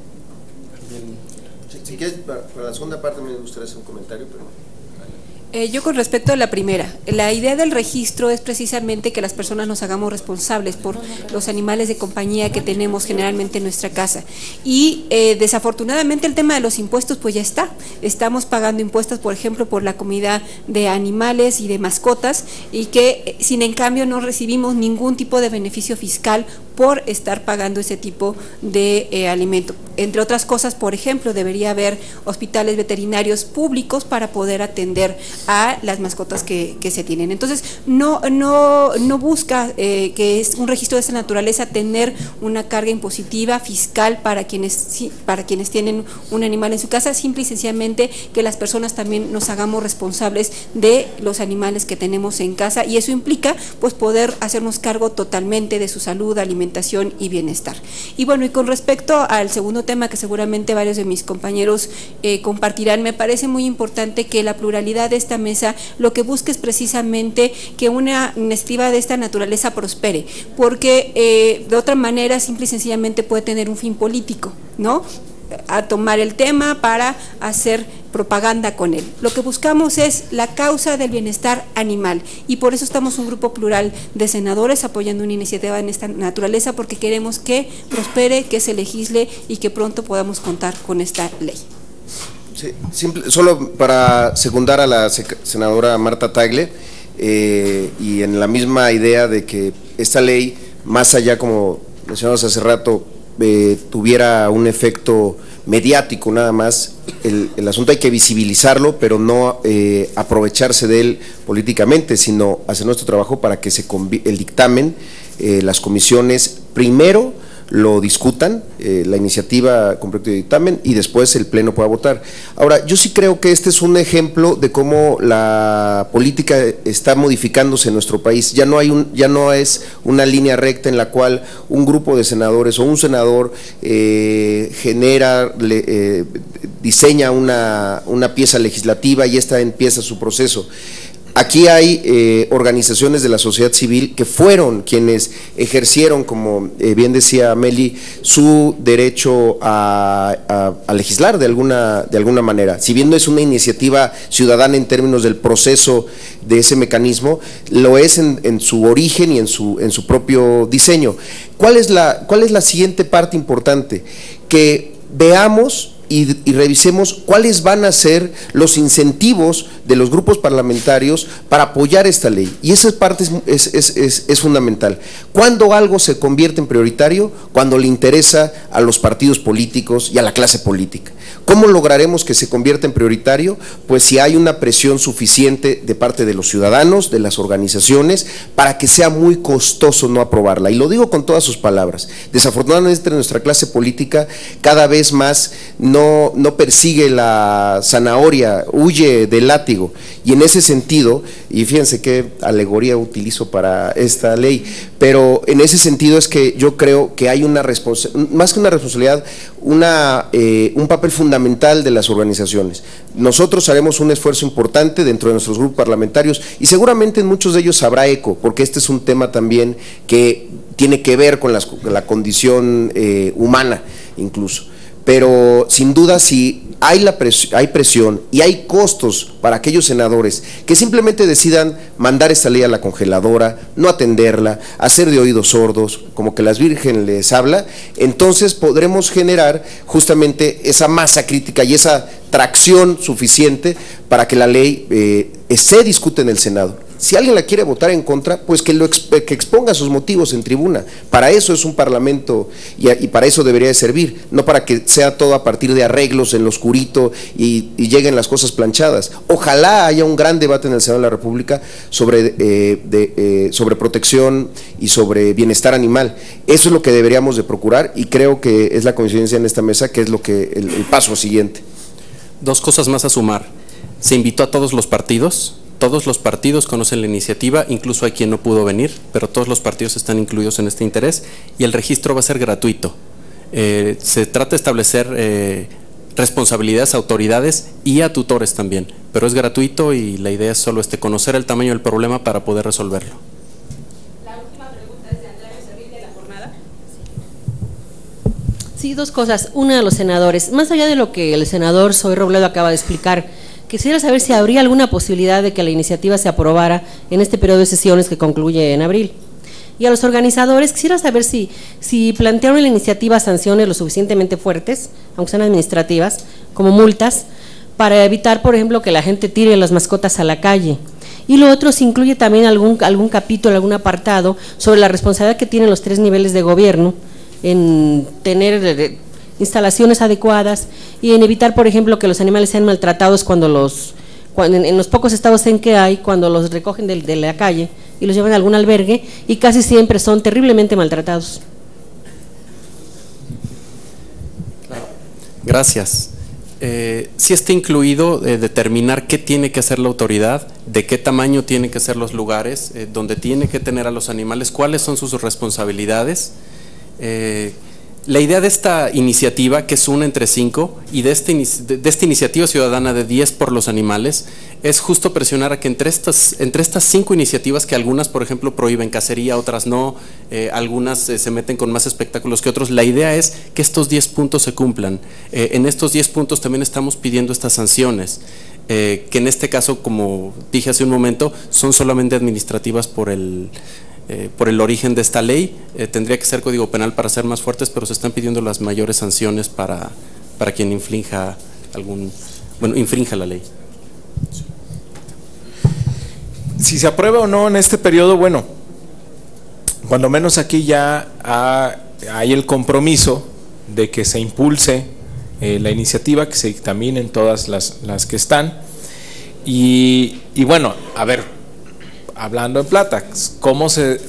Si quieres, para la segunda parte me gustaría hacer un comentario, pero... Yo con respecto a la primera, la idea del registro es precisamente que las personas nos hagamos responsables por los animales de compañía que tenemos generalmente en nuestra casa. Y desafortunadamente el tema de los impuestos pues ya está. Estamos pagando impuestos, por ejemplo, por la comida de animales y de mascotas, y que sin en cambio no recibimos ningún tipo de beneficio fiscal por estar pagando ese tipo de alimento. Entre otras cosas, por ejemplo, debería haber hospitales veterinarios públicos para poder atender a las mascotas que se tienen. Entonces, no busca que es un registro de esa naturaleza tener una carga impositiva fiscal para quienes tienen un animal en su casa, simple y sencillamente que las personas también nos hagamos responsables de los animales que tenemos en casa, y eso implica pues poder hacernos cargo totalmente de su salud, alimentación y bienestar. Y bueno, y con respecto al segundo tema que seguramente varios de mis compañeros compartirán, me parece muy importante que la pluralidad de esta mesa lo que busque es precisamente que una iniciativa de esta naturaleza prospere, porque de otra manera simple y sencillamente puede tener un fin político, ¿no? A tomar el tema para hacer propaganda con él. Lo que buscamos es la causa del bienestar animal, y por eso estamos un grupo plural de senadores apoyando una iniciativa en esta naturaleza, porque queremos que prospere, que se legisle y que pronto podamos contar con esta ley. Sí, solo para secundar a la senadora Marta Tagle, y en la misma idea de que esta ley, más allá, como mencionamos hace rato, tuviera un efecto mediático nada más, el asunto hay que visibilizarlo, pero no aprovecharse de él políticamente, sino hacer nuestro trabajo para que el dictamen, las comisiones, primero lo discutan, la iniciativa con proyecto de dictamen, y después el Pleno pueda votar. Ahora, yo sí creo que este es un ejemplo de cómo la política está modificándose en nuestro país. Ya no es una línea recta en la cual un grupo de senadores o un senador diseña una pieza legislativa y esta empieza su proceso. Aquí hay organizaciones de la sociedad civil que fueron quienes ejercieron, como bien decía Meli, su derecho a legislar de alguna manera. Si bien no es una iniciativa ciudadana en términos del proceso de ese mecanismo, lo es en su origen y en su propio diseño. ¿Cuál es la siguiente parte importante? Que veamos y revisemos cuáles van a ser los incentivos de los grupos parlamentarios para apoyar esta ley, y esa parte es fundamental. ¿Cuándo algo se convierte en prioritario? Cuando le interesa a los partidos políticos y a la clase política. ¿Cómo lograremos que se convierta en prioritario? Pues si hay una presión suficiente de parte de los ciudadanos, de las organizaciones, para que sea muy costoso no aprobarla, y lo digo con todas sus palabras. Desafortunadamente nuestra clase política cada vez más no persigue la zanahoria, huye del látigo, y en ese sentido, y fíjense qué alegoría utilizo para esta ley, pero en ese sentido es que yo creo que hay más que una responsabilidad, un papel fundamental de las organizaciones. Nosotros haremos un esfuerzo importante dentro de nuestros grupos parlamentarios, y seguramente en muchos de ellos habrá eco, porque este es un tema también que tiene que ver con la condición humana incluso. Pero sin duda, si hay presión y hay costos para aquellos senadores que simplemente decidan mandar esta ley a la congeladora, no atenderla, hacer de oídos sordos, como que las Virgen les habla, entonces podremos generar justamente esa masa crítica y esa tracción suficiente para que la ley se discute en el Senado. Si alguien la quiere votar en contra, pues que exponga sus motivos en tribuna. Para eso es un parlamento y para eso debería de servir, no para que sea todo a partir de arreglos en lo oscurito y lleguen las cosas planchadas. Ojalá haya un gran debate en el Senado de la República sobre protección y sobre bienestar animal. Eso es lo que deberíamos de procurar y creo que es la coincidencia en esta mesa que es lo que el paso siguiente. Dos cosas más a sumar. Se invitó a todos los partidos. Todos los partidos conocen la iniciativa, incluso hay quien no pudo venir, pero todos los partidos están incluidos en este interés y el registro va a ser gratuito. Se trata de establecer responsabilidades a autoridades y a tutores también, pero es gratuito y la idea es solo conocer el tamaño del problema para poder resolverlo. La última pregunta es de Andrea Becerril de La Jornada. Sí, dos cosas. Una de los senadores, más allá de lo que el senador Zoe Robledo acaba de explicar, quisiera saber si habría alguna posibilidad de que la iniciativa se aprobara en este periodo de sesiones que concluye en abril. Y a los organizadores, quisiera saber si plantearon en la iniciativa sanciones lo suficientemente fuertes, aunque sean administrativas, como multas, para evitar, por ejemplo, que la gente tire las mascotas a la calle. Y lo otro, si incluye también algún capítulo, algún apartado sobre la responsabilidad que tienen los 3 niveles de gobierno en tener instalaciones adecuadas y en evitar, por ejemplo, que los animales sean maltratados cuando en los pocos estados en que hay, cuando los recogen de la calle y los llevan a algún albergue y casi siempre son terriblemente maltratados. Gracias. Sí está incluido determinar qué tiene que hacer la autoridad, de qué tamaño tienen que ser los lugares, donde tiene que tener a los animales, cuáles son sus responsabilidades. La idea de esta iniciativa, que es una entre 5, y de esta iniciativa ciudadana de 10 por los animales, es justo presionar a que entre estas 5 iniciativas, que algunas, por ejemplo, prohíben cacería, otras no, algunas se meten con más espectáculos que otros, la idea es que estos 10 puntos se cumplan. En estos 10 puntos también estamos pidiendo estas sanciones, que en este caso, como dije hace un momento, son solamente administrativas por el origen de esta ley. Tendría que ser código penal para ser más fuertes, pero se están pidiendo las mayores sanciones para quien infrinja la ley. Si se aprueba o no en este periodo, bueno, cuando menos aquí ya hay el compromiso de que se impulse la iniciativa, que se dictaminen todas las que están y bueno, a ver, hablando en plata, ¿cómo se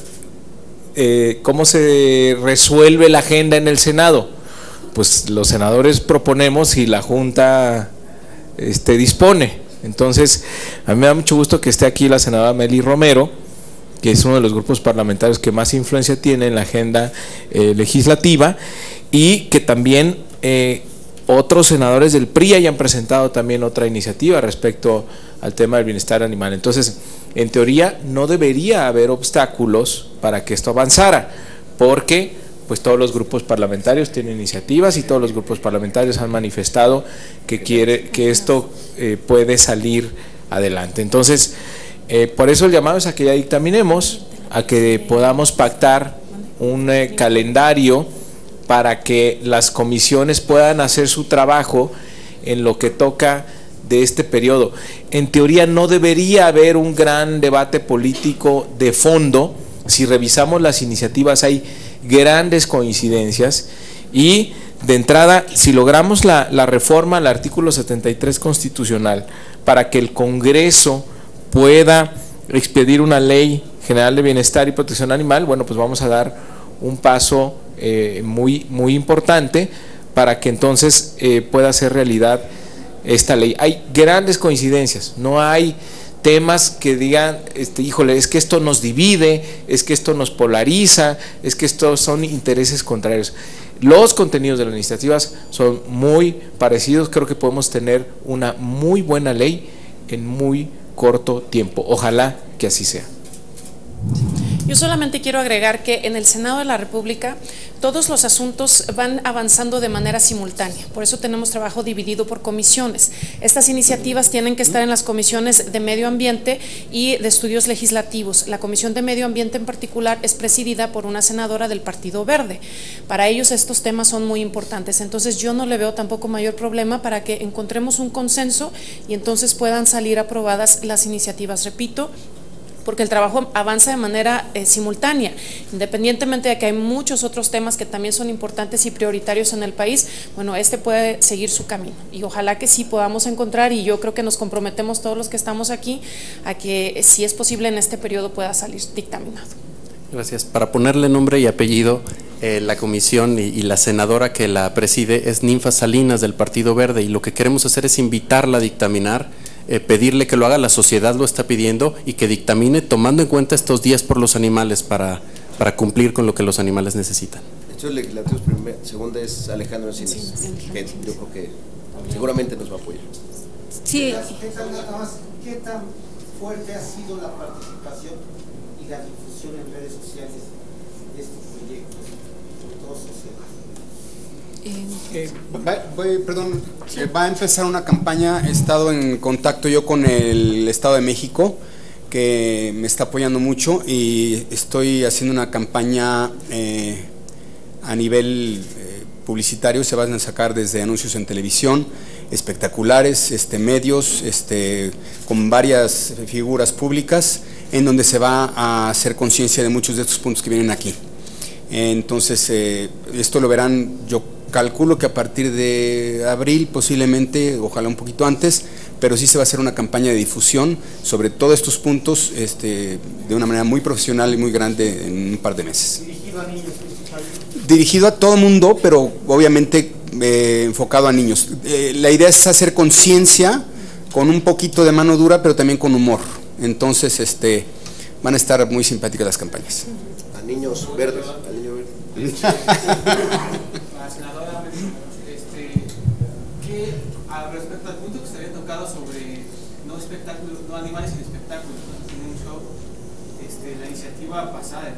resuelve la agenda en el Senado? Pues los senadores proponemos y la Junta dispone. Entonces, a mí me da mucho gusto que esté aquí la senadora Meli Romero, que es uno de los grupos parlamentarios que más influencia tiene en la agenda legislativa, y que también otros senadores del PRI hayan presentado también otra iniciativa respecto al tema del bienestar animal. Entonces, en teoría no debería haber obstáculos para que esto avanzara, porque pues todos los grupos parlamentarios tienen iniciativas y todos los grupos parlamentarios han manifestado que esto puede salir adelante. Entonces, por eso el llamado es a que ya dictaminemos, a que podamos pactar un calendario para que las comisiones puedan hacer su trabajo en lo que toca de este periodo. En teoría no debería haber un gran debate político de fondo. Si revisamos las iniciativas hay grandes coincidencias y de entrada, si logramos la reforma al artículo 73 constitucional para que el Congreso pueda expedir una ley general de bienestar y protección animal, bueno, pues vamos a dar un paso muy importante para que entonces pueda ser realidad esta ley. Hay grandes coincidencias, no hay temas que digan, híjole, es que esto nos divide, es que esto nos polariza, es que estos son intereses contrarios. Los contenidos de las iniciativas son muy parecidos, creo que podemos tener una muy buena ley en muy corto tiempo, ojalá que así sea. Yo solamente quiero agregar que en el Senado de la República todos los asuntos van avanzando de manera simultánea, por eso tenemos trabajo dividido por comisiones. Estas iniciativas tienen que estar en las comisiones de Medio Ambiente y de Estudios Legislativos. La Comisión de Medio Ambiente en particular es presidida por una senadora del Partido Verde. Para ellos estos temas son muy importantes, entonces yo no le veo tampoco mayor problema para que encontremos un consenso y entonces puedan salir aprobadas las iniciativas, repito, porque el trabajo avanza de manera simultánea, independientemente de que hay muchos otros temas que también son importantes y prioritarios en el país. Bueno, este puede seguir su camino y ojalá que sí podamos encontrar, y yo creo que nos comprometemos todos los que estamos aquí a que si es posible en este periodo pueda salir dictaminado. Gracias. Para ponerle nombre y apellido, la comisión y la senadora que la preside es Ninfa Salinas del Partido Verde, y lo que queremos hacer es invitarla a dictaminar, pedirle que lo haga, la sociedad lo está pidiendo, y que dictamine tomando en cuenta estos días por los animales para cumplir con lo que los animales necesitan. Estudios Legislativos, segunda es Alejandro Encinas, que yo creo que seguramente nos va a apoyar. Sí. ¿Qué tan fuerte ha sido la participación y la difusión en redes sociales de estos proyectos, sobre todo sociales? Va a empezar una campaña. He estado en contacto yo con el Estado de México, que me está apoyando mucho, y estoy haciendo una campaña a nivel publicitario. Se van a sacar desde anuncios en televisión, espectaculares, medios, con varias figuras públicas, en donde se va a hacer conciencia de muchos de estos puntos que vienen aquí. Entonces, esto lo verán, yo calculo que a partir de abril, posiblemente, ojalá un poquito antes, pero sí se va a hacer una campaña de difusión sobre todos estos puntos de una manera muy profesional y muy grande en un par de meses. ¿Dirigido a niños principalmente? Dirigido a todo mundo, pero obviamente enfocado a niños. La idea es hacer conciencia con un poquito de mano dura, pero también con humor. Entonces, van a estar muy simpáticas las campañas. A niños verdes, al niño verde. Senadora, respecto al punto que se había tocado sobre no espectáculos, no animales sin espectáculos, ¿no? En un show, la iniciativa pasada,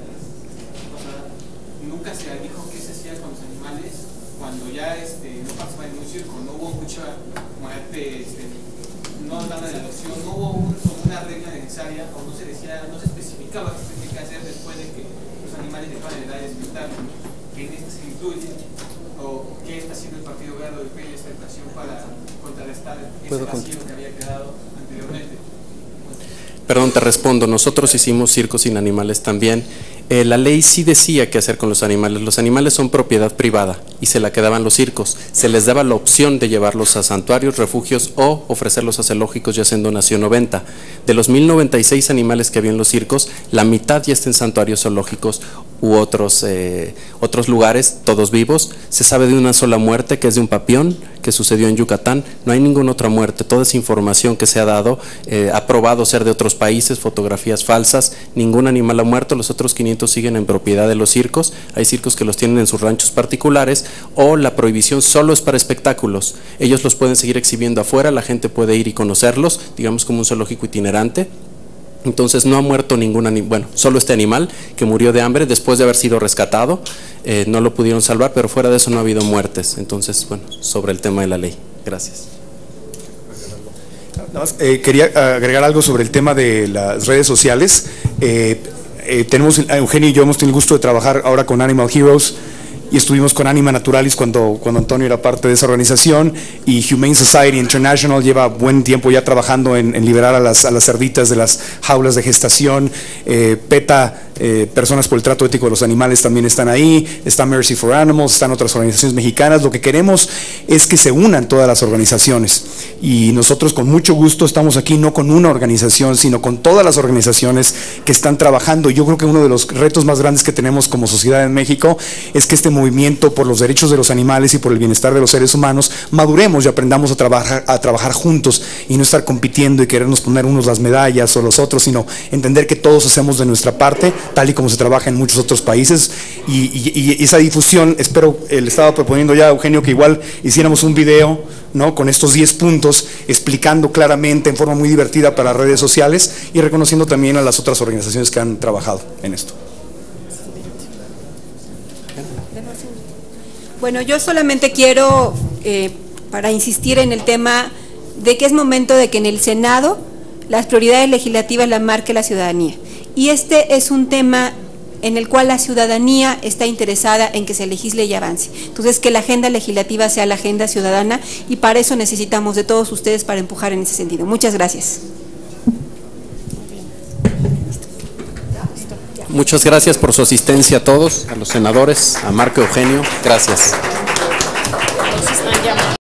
nunca se dijo qué se hacía con los animales cuando ya no participaban en un circo, no hubo mucha muerte, no hablaban de la adopción, no hubo una regla necesaria, o no se decía, no se especificaba qué se tenía que hacer después de que los animales dejaban de dar el espectáculo, que en este se incluye, o qué está haciendo el Partido Verde en esta ocasión para contrarrestar ese vacío que había quedado anteriormente. Perdón, te respondo. Nosotros hicimos circos sin animales también. La ley sí decía qué hacer con los animales. Los animales son propiedad privada y se la quedaban los circos. Se les daba la opción de llevarlos a santuarios, refugios o ofrecerlos a zoológicos, ya sea en donación o venta. De los 1096 animales que había en los circos, la mitad ya está en santuarios, zoológicos u otros lugares, todos vivos. Se sabe de una sola muerte, que es de un papión, que sucedió en Yucatán. No hay ninguna otra muerte. Toda esa información que se ha dado ha probado ser de otros países, fotografías falsas. Ningún animal ha muerto. Los otros 500 siguen en propiedad de los circos. Hay circos que los tienen en sus ranchos particulares, o la prohibición solo es para espectáculos. Ellos los pueden seguir exhibiendo afuera, la gente puede ir y conocerlos, digamos como un zoológico itinerante. Entonces no ha muerto ningún animal, bueno, solo este animal que murió de hambre después de haber sido rescatado, no lo pudieron salvar, pero fuera de eso no ha habido muertes. Entonces, bueno, sobre el tema de la ley. Gracias. Nada más, quería agregar algo sobre el tema de las redes sociales. Tenemos, Eugenio y yo hemos tenido el gusto de trabajar ahora con Animal Heroes, y estuvimos con Anima Naturalis cuando Antonio era parte de esa organización, y Humane Society International lleva buen tiempo ya trabajando en liberar a las cerditas de las jaulas de gestación. PETA, Personas por el Trato Ético de los Animales, también están ahí. Está Mercy for Animals, están otras organizaciones mexicanas. Lo que queremos es que se unan todas las organizaciones, y nosotros con mucho gusto estamos aquí, no con una organización, sino con todas las organizaciones que están trabajando. Yo creo que uno de los retos más grandes que tenemos como sociedad en México es que este movimiento por los derechos de los animales y por el bienestar de los seres humanos maduremos y aprendamos a trabajar juntos, y no estar compitiendo y querernos poner unos las medallas o los otros, sino entender que todos hacemos de nuestra parte tal y como se trabaja en muchos otros países, y esa difusión, espero, le estaba proponiendo ya a Eugenio que igual hiciéramos un video, ¿no?, con estos 10 puntos, explicando claramente en forma muy divertida para redes sociales y reconociendo también a las otras organizaciones que han trabajado en esto. Bueno, yo solamente quiero, para insistir en el tema de que es momento de que en el Senado las prioridades legislativas las marque la ciudadanía. Y este es un tema en el cual la ciudadanía está interesada en que se legisle y avance. Entonces, que la agenda legislativa sea la agenda ciudadana, y para eso necesitamos de todos ustedes para empujar en ese sentido. Muchas gracias. Muchas gracias por su asistencia a todos, a los senadores, a Marco Eugenio. Gracias.